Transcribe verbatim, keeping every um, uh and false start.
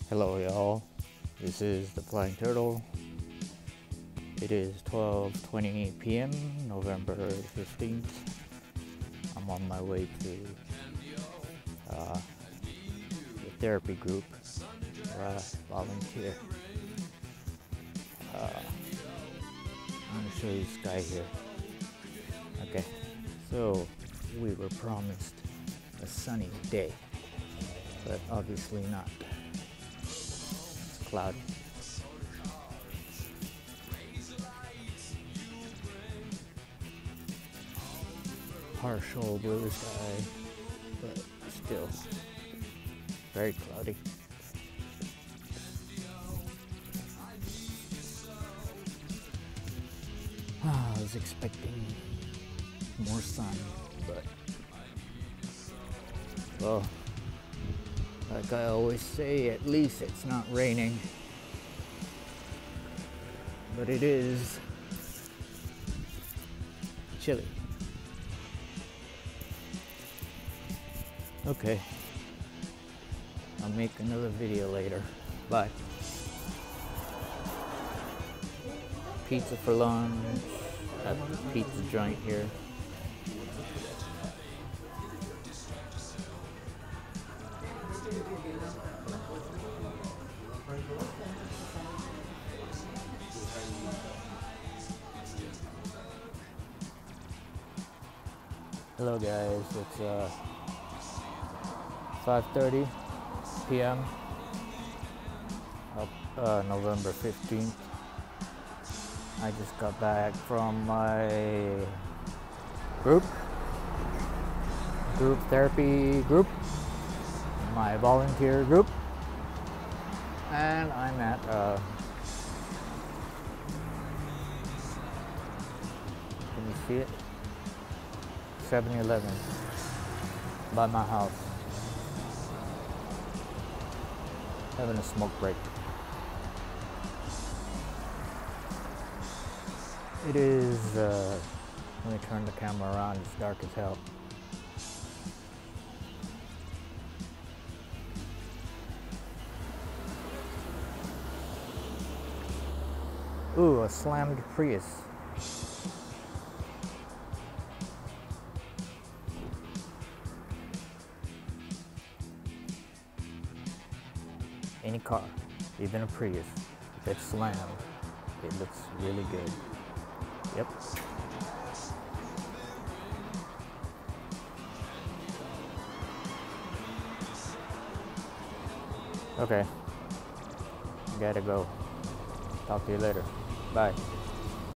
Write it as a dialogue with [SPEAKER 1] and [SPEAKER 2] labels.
[SPEAKER 1] Hello y'all, this is the Flying Turtle. It is twelve twenty p m November fifteenth. I'm on my way to uh, the therapy group where I volunteer. Uh, I'm going to show you this guy here. Okay, so we were promised a sunny day, but obviously not. It's cloudy. Partial blue sky, but still very cloudy. I was expecting more sun, but well, like I always say, at least it's not raining. But it is chilly. Okay, I'll make another video later. Bye. Pizza for lunch at the pizza joint here. Hello guys, it's uh, five thirty p m Up, uh, November fifteenth. I just got back from my group, group therapy group, my volunteer group, and I'm at uh, can you see it? seven eleven by my house. Having a smoke break. It is, uh, let me turn the camera around, it's dark as hell. Ooh, a slammed Prius. Any car, even a Prius, if it's slammed, it looks really good. Yep. Okay. Gotta go. Talk to you later. Bye.